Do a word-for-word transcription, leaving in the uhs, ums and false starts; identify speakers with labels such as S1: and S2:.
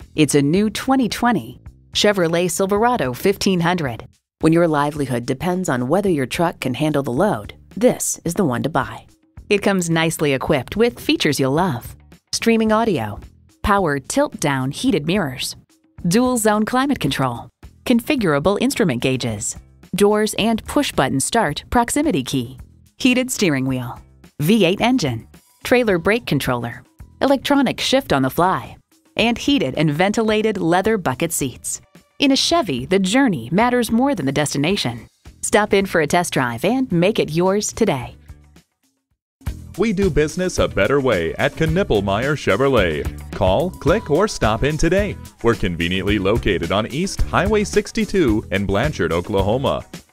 S1: It's a new twenty twenty Chevrolet Silverado fifteen hundred. When your livelihood depends on whether your truck can handle the load, this is the one to buy. It comes nicely equipped with features you'll love: streaming audio, power tilt-down heated mirrors, dual-zone climate control, configurable instrument gauges, doors and push-button start proximity key, heated steering wheel, V eight engine, trailer brake controller, electronic shift on the fly, and heated and ventilated leather bucket seats. In a Chevy, the journey matters more than the destination. Stop in for a test drive and make it yours today.
S2: We do business a better way at Knippelmeyer Chevrolet. Call, click, or stop in today. We're conveniently located on East Highway sixty-two in Blanchard, Oklahoma.